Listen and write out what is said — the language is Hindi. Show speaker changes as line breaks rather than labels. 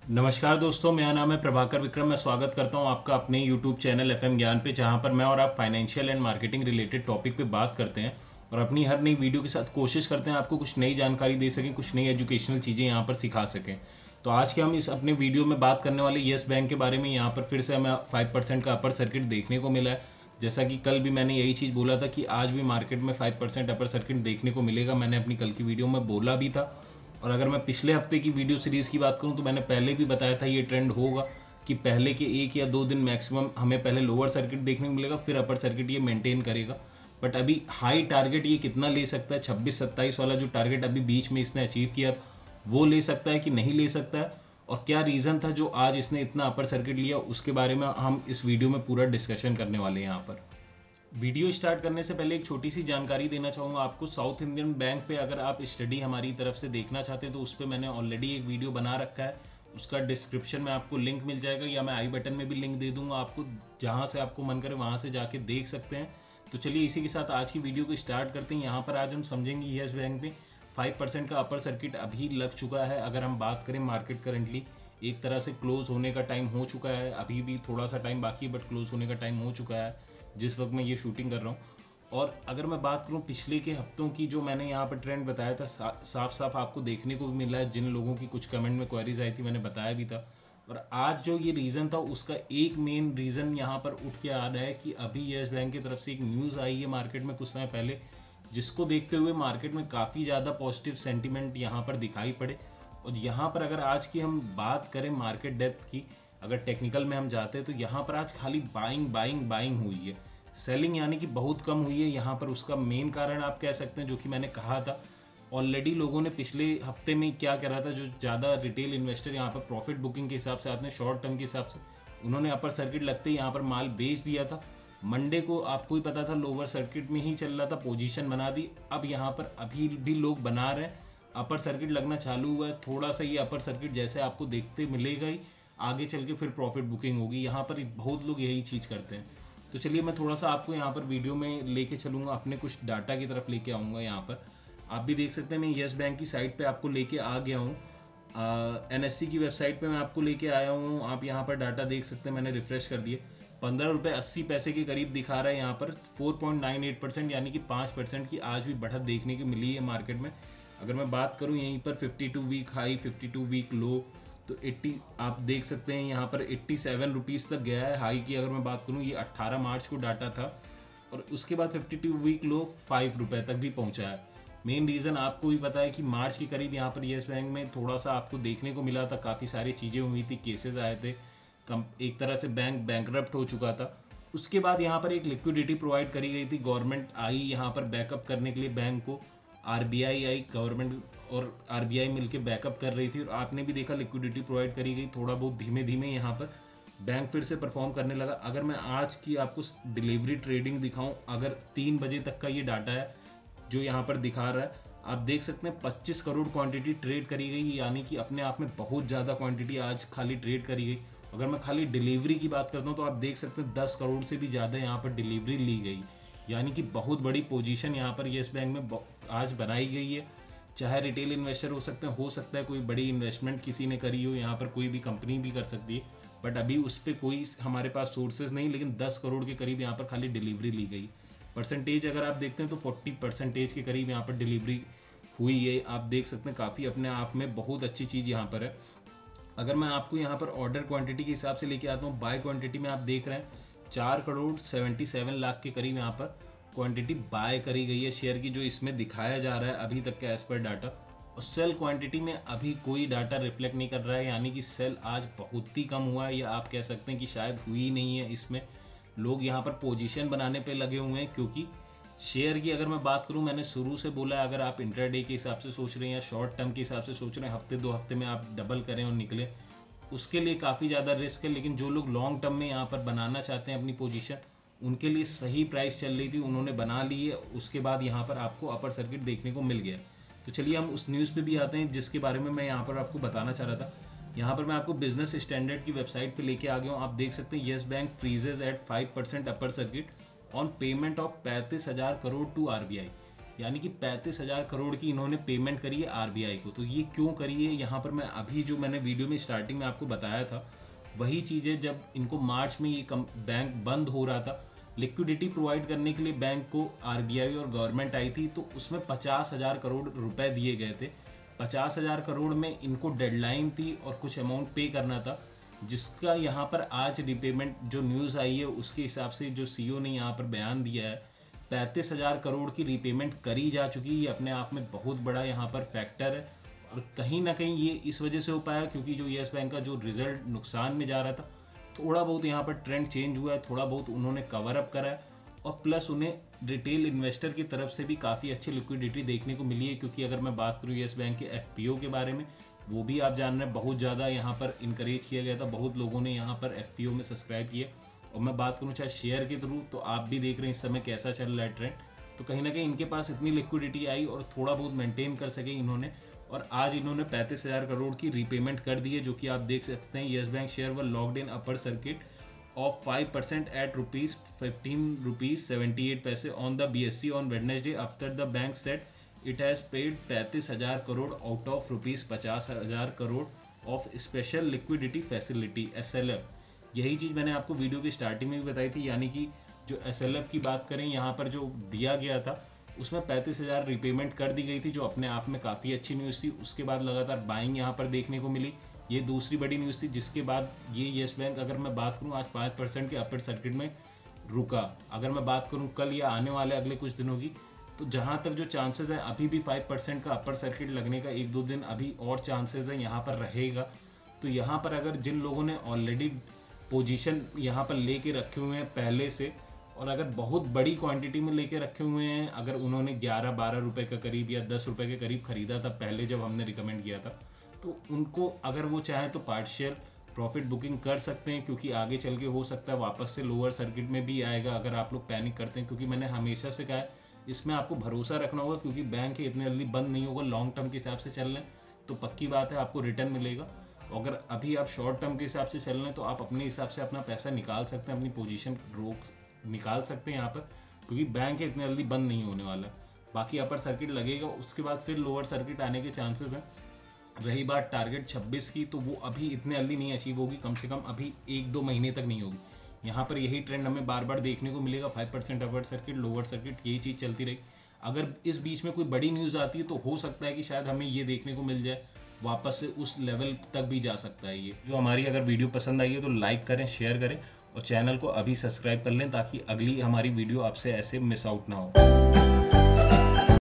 नमस्कार दोस्तों, मेरा नाम है प्रभाकर विक्रम। मैं स्वागत करता हूं आपका अपने YouTube चैनल FM ज्ञान पे, जहां पर मैं और आप financial and marketing related topic पे बात करते हैं और अपनी हर नई वीडियो के साथ कोशिश करते हैं आपको कुछ नई जानकारी दे सकें, कुछ नई एजुकेशनल चीज़ें यहां पर सिखा सकें। तो आज के हम इस अपने वीडियो में बात करने वाले येस बैंक के बारे में। यहाँ पर फिर से हमें 5% का अपर सर्किट देखने को मिला है। जैसा कि कल भी मैंने यही चीज़ बोला था कि आज भी मार्केट में 5% अपर सर्किट देखने को मिलेगा। मैंने अपनी कल की वीडियो में बोला भी था। और अगर मैं पिछले हफ्ते की वीडियो सीरीज़ की बात करूं तो मैंने पहले भी बताया था ये ट्रेंड होगा कि पहले के 1 या 2 दिन मैक्सिमम हमें पहले लोअर सर्किट देखने को मिलेगा, फिर अपर सर्किट ये मेंटेन करेगा। बट अभी हाई टारगेट ये कितना ले सकता है, 26-27 वाला जो टारगेट अभी बीच में इसने अचीव किया वो ले सकता है कि नहीं ले सकता है, और क्या रीज़न था जो आज इसने इतना अपर सर्किट लिया, उसके बारे में हम इस वीडियो में पूरा डिस्कशन करने वाले हैं। यहाँ पर वीडियो स्टार्ट करने से पहले एक छोटी सी जानकारी देना चाहूँगा आपको। साउथ इंडियन बैंक पे अगर आप स्टडी हमारी तरफ से देखना चाहते हैं तो उस पर मैंने ऑलरेडी एक वीडियो बना रखा है। उसका डिस्क्रिप्शन में आपको लिंक मिल जाएगा, या मैं आई बटन में भी लिंक दे दूंगा आपको। जहाँ से आपको मन करे वहाँ से जाके देख सकते हैं। तो चलिए इसी के साथ आज की वीडियो को स्टार्ट करते हैं। यहाँ पर आज हम समझेंगे येस बैंक में 5% का अपर सर्किट अभी लग चुका है। अगर हम बात करें मार्केट करंटली एक तरह से क्लोज होने का टाइम हो चुका है। अभी भी थोड़ा सा टाइम बाकी है बट क्लोज होने का टाइम हो चुका है जिस वक्त मैं ये शूटिंग कर रहा हूँ। और अगर मैं बात करूँ पिछले के हफ्तों की, जो मैंने यहाँ पर ट्रेंड बताया था, साफ साफ आपको देखने को भी मिला है। जिन लोगों की कुछ कमेंट में क्वेरीज आई थी मैंने बताया भी था। और आज जो ये रीज़न था उसका एक मेन रीज़न यहाँ पर उठ के आ रहा है कि अभी येस बैंक की तरफ से एक न्यूज़ आई है मार्केट में कुछ समय पहले, जिसको देखते हुए मार्केट में काफ़ी ज़्यादा पॉजिटिव सेंटिमेंट यहाँ पर दिखाई पड़े। और यहाँ पर अगर आज की हम बात करें मार्केट डेप्थ की, अगर टेक्निकल में हम जाते हैं तो यहाँ पर आज खाली बाइंग बाइंग बाइंग हुई है। सेलिंग यानी कि बहुत कम हुई है। यहाँ पर उसका मेन कारण आप कह सकते हैं, जो कि मैंने कहा था ऑलरेडी, लोगों ने पिछले हफ्ते में क्या करा था, जो ज़्यादा रिटेल इन्वेस्टर यहाँ पर प्रॉफिट बुकिंग के हिसाब से आते हैं, शॉर्ट टर्म के हिसाब से, उन्होंने अपर सर्किट लगते ही यहाँ पर माल बेच दिया था। मंडे को आपको ही पता था लोअर सर्किट में ही चल रहा था, पोजीशन बना दी। अब यहाँ पर अभी भी लोग बना रहे हैं, अपर सर्किट लगना चालू हुआ है। थोड़ा सा ये अपर सर्किट जैसे आपको देखते मिलेगा ही, आगे चल के फिर प्रॉफिट बुकिंग होगी। यहाँ पर बहुत लोग यही चीज़ करते हैं। तो चलिए मैं थोड़ा सा आपको यहाँ पर वीडियो में लेके चलूँगा, अपने कुछ डाटा की तरफ लेके आऊँगा। यहाँ पर आप भी देख सकते हैं मैं येस बैंक की साइट पे आपको लेके आ गया हूँ। NSE की वेबसाइट पे मैं आपको लेके आया हूँ। आप यहाँ पर डाटा देख सकते हैं, मैंने रिफ्रेश कर दिए। 15 रुपये 80 पैसे के करीब दिखा रहा है यहाँ पर। 4.98% यानी कि 5% की आज भी बढ़त देखने को मिली है मार्केट में। अगर मैं बात करूँ यहीं पर 52 वीक हाई 52 वीक लो, तो 80 आप देख सकते हैं यहाँ पर 87 रुपीज़ तक गया है। हाई की अगर मैं बात करूँ, ये 18 मार्च को डाटा था, और उसके बाद 52 वीक लो 5 रुपये तक भी पहुँचा है। मेन रीज़न आपको भी पता है कि मार्च के करीब यहाँ पर येस बैंक में थोड़ा सा आपको देखने को मिला था, काफ़ी सारी चीज़ें हुई थी, केसेस आए थे, एक तरह से बैंक बैंकरप्ट हो चुका था। उसके बाद यहाँ पर एक लिक्विडिटी प्रोवाइड करी गई थी, गवर्नमेंट आई यहाँ पर बैकअप करने के लिए बैंक को। RBI आई, गवर्नमेंट और RBI मिलके बैकअप कर रही थी, और आपने भी देखा लिक्विडिटी प्रोवाइड करी गई। थोड़ा बहुत धीमे धीमे यहाँ पर बैंक फिर से परफॉर्म करने लगा। अगर मैं आज की आपको डिलीवरी ट्रेडिंग दिखाऊं, अगर 3 बजे तक का ये डाटा है जो यहाँ पर दिखा रहा है, आप देख सकते हैं 25 करोड़ क्वांटिटी ट्रेड करी गई, यानी कि अपने आप में बहुत ज़्यादा क्वांटिटी आज खाली ट्रेड करी गई। अगर मैं खाली डिलीवरी की बात करता हूँ तो आप देख सकते हैं 10 करोड़ से भी ज़्यादा यहाँ पर डिलीवरी ली गई, यानी कि बहुत बड़ी पोजीशन यहाँ पर येस बैंक में आज बनाई गई है। चाहे रिटेल इन्वेस्टर हो सकता है कोई बड़ी इन्वेस्टमेंट किसी ने करी हो, यहाँ पर कोई भी कंपनी भी कर सकती है, बट अभी उस पर कोई हमारे पास सोर्सेज नहीं। लेकिन 10 करोड़ के करीब यहाँ पर खाली डिलीवरी ली गई। परसेंटेज अगर आप देखते हैं तो 40% के करीब यहाँ पर डिलीवरी हुई है। आप देख सकते हैं काफ़ी अपने आप में बहुत अच्छी चीज़ यहाँ पर है। अगर मैं आपको यहाँ पर ऑर्डर क्वांटिटी के हिसाब से लेके आता हूँ, बाय क्वांटिटी में आप देख रहे हैं 4 करोड़ 77 लाख के करीब यहाँ पर क्वांटिटी बाय करी गई है शेयर की, जो इसमें दिखाया जा रहा है अभी तक का एज पर डाटा। और सेल क्वांटिटी में अभी कोई डाटा रिफ्लेक्ट नहीं कर रहा है, यानी कि सेल आज बहुत ही कम हुआ है, या आप कह सकते हैं कि शायद हुई ही नहीं है। इसमें लोग यहाँ पर पोजीशन बनाने पे लगे हुए हैं, क्योंकि शेयर की अगर मैं बात करूँ, मैंने शुरू से बोला है, अगर आप इंट्राडे के हिसाब से सोच रहे हैं या शॉर्ट टर्म के हिसाब से सोच रहे हैं, हफ्ते 2 हफ्ते में आप डबल करें और निकले, उसके लिए काफ़ी ज़्यादा रिस्क है। लेकिन जो लोग लॉन्ग टर्म में यहाँ पर बनाना चाहते हैं अपनी पोजीशन, उनके लिए सही प्राइस चल रही थी, उन्होंने बना ली है। उसके बाद यहाँ पर आपको अपर सर्किट देखने को मिल गया। तो चलिए हम उस न्यूज़ पे भी आते हैं जिसके बारे में मैं यहाँ पर आपको बताना चाह रहा था। यहाँ पर मैं आपको बिजनेस स्टैंडर्ड की वेबसाइट पे लेके आ गया हूँ। आप देख सकते हैं Yes Bank freezes at 5% upper circuit on payment of 35,000 करोड़ टू RBI। यानी कि 35,000 करोड़ की इन्होंने पेमेंट करी है आरबीआई को। तो ये क्यों करी है, यहाँ पर मैं अभी जो मैंने वीडियो में स्टार्टिंग में आपको बताया था वही चीज़ है। जब इनको मार्च में ये बैंक बंद हो रहा था, लिक्विडिटी प्रोवाइड करने के लिए बैंक को आरबीआई और गवर्नमेंट आई थी, तो उसमें 50,000 करोड़ रुपए दिए गए थे। 50,000 करोड़ में इनको डेडलाइन थी और कुछ अमाउंट पे करना था, जिसका यहाँ पर आज रिपेमेंट जो न्यूज़ आई है उसके हिसाब से जो सीईओ ने यहाँ पर बयान दिया है 35,000 करोड़ की रीपेमेंट करी जा चुकी है। ये अपने आप में बहुत बड़ा यहाँ पर फैक्टर है और कहीं ना कहीं ये इस वजह से हो पाया क्योंकि जो येस बैंक का जो रिजल्ट नुकसान में जा रहा था, थोड़ा बहुत यहाँ पर ट्रेंड चेंज हुआ है, थोड़ा बहुत उन्होंने कवर अप करा है और प्लस उन्हें रिटेल इन्वेस्टर की तरफ से भी काफ़ी अच्छी लिक्विडिटी देखने को मिली है। क्योंकि अगर मैं बात करूँ येस बैंक के एफपीओ के बारे में, वो भी आप जान रहे हैं बहुत ज़्यादा यहाँ पर इनकरेज किया गया था, बहुत लोगों ने यहाँ पर एफपीओ में सब्सक्राइब किया। और मैं बात करूँ चाहे शेयर के थ्रू, तो आप भी देख रहे हैं इस समय कैसा चल रहा है ट्रेंड। तो कहीं ना कहीं इनके पास इतनी लिक्विडिटी आई और थोड़ा बहुत मेंटेन कर सके इन्होंने, और आज इन्होंने 35,000 करोड़ की रीपेमेंट कर दी है, जो कि आप देख सकते हैं। Yes Bank share were locked in upper circuit of 5% at rupees 15 rupees 78 paise on the BSE on Wednesday after the bank said it has paid 35,000 crore out of rupees 50,000 crore of special liquidity facility SLF। यही चीज़ मैंने आपको वीडियो की स्टार्टिंग में भी बताई थी, यानी कि जो SLF की बात करें यहाँ पर जो दिया गया था उसमें 35,000 रिपेमेंट कर दी गई थी, जो अपने आप में काफ़ी अच्छी न्यूज़ थी। उसके बाद लगातार बाइंग यहाँ पर देखने को मिली, ये दूसरी बड़ी न्यूज़ थी। जिसके बाद ये येस बैंक, अगर मैं बात करूँ, आज 5% के अपर सर्किट में रुका। अगर मैं बात करूँ कल या आने वाले अगले कुछ दिनों की, तो जहाँ तक जो चांसेस है अभी भी 5% का अपर सर्किट लगने का 1-2 दिन अभी और चांसेस है यहाँ पर रहेगा। तो यहाँ पर अगर जिन लोगों ने ऑलरेडी पोजीशन यहाँ पर लेके रखे हुए हैं पहले से, और अगर बहुत बड़ी क्वांटिटी में लेके रखे हुए हैं, अगर उन्होंने 11-12 रुपये के करीब या 10 रुपये के करीब खरीदा था पहले जब हमने रिकमेंड किया था, तो उनको अगर वो चाहें तो पार्शियल प्रॉफिट बुकिंग कर सकते हैं। क्योंकि आगे चल के हो सकता है वापस से लोअर सर्किट में भी आएगा अगर आप लोग पैनिक करते हैं। क्योंकि मैंने हमेशा से कहा है इसमें आपको भरोसा रखना होगा, क्योंकि बैंक इतने जल्दी बंद नहीं होगा। लॉन्ग टर्म के हिसाब से चल रहे हैं तो पक्की बात है आपको रिटर्न मिलेगा। अगर अभी आप शॉर्ट टर्म के हिसाब से चल रहे हैं तो आप अपने हिसाब से अपना पैसा निकाल सकते हैं, अपनी पोजीशन रोक निकाल सकते हैं यहाँ पर, क्योंकि बैंक इतने जल्दी बंद नहीं होने वाला। बाकी अपर सर्किट लगेगा, उसके बाद फिर लोअर सर्किट आने के चांसेस हैं। रही बात टारगेट 26 की, तो वो अभी इतने जल्दी नहीं अचीव होगी, कम से कम अभी 1-2 महीने तक नहीं होगी। यहाँ पर यही ट्रेंड हमें बार बार देखने को मिलेगा, 5% अपर सर्किट, लोअर सर्किट, यही चीज़ चलती रही। अगर इस बीच में कोई बड़ी न्यूज़ आती है तो हो सकता है कि शायद हमें ये देखने को मिल जाए, वापस से उस लेवल तक भी जा सकता है ये। जो हमारी अगर वीडियो पसंद आई है तो लाइक करें, शेयर करें और चैनल को अभी सब्सक्राइब कर लें, ताकि अगली हमारी वीडियो आपसे ऐसे मिस आउट ना हो।